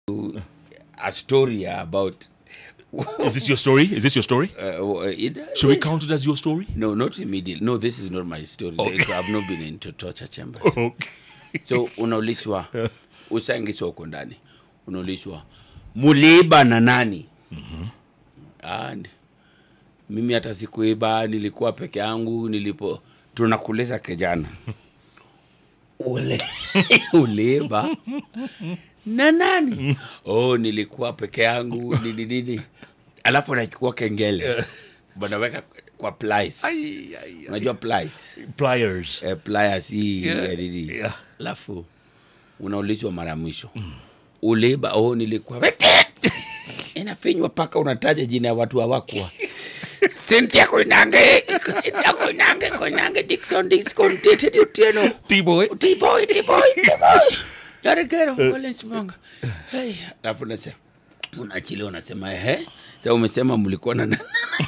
a story about. Is this your story? Is this your story? Should we count it as your story? No, not immediately. No, this is not my story. Okay. I've not been into torture chambers. Okay. So unaulizwa usaingizwa huko ndani. Unaulizwa muliiba na nani? And mimi hata sikuiba, nilikuwa peke yangu. Tunakuuliza kijana. Uliiba na nani? Oh, nilikuwa peke yangu, nini. Alafu nachukua kengele. Banaweka kwa pliers. Unajua pliers? Pliers. Pliers hii. Alafu unaulizwa mara mwisho. Uliiba, oh nilikuwa. Inafinywa paka unataja jina ya watu hawakuwa. Cynthia Koinange, Dixon, dated Utieno. T-boy. Yarekero, Wallace Manga. Hey, alafu nasema, unachile unasema, sasa umesema mlikuwa na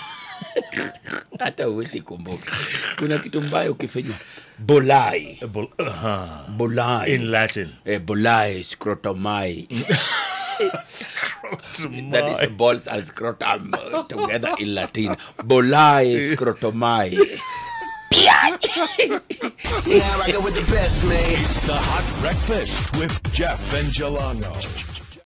hata uwezi kumbuka. Kuna kitu mbaya ukifanywa. Bolai. Bolai. In Latin. Bolai, scrotomai. Scrotomai. That is balls and scrotum together in Latin. Bolai, scrotomai. Now I go with the best, man. It's the Hot Breakfast with Jeff and Jelano.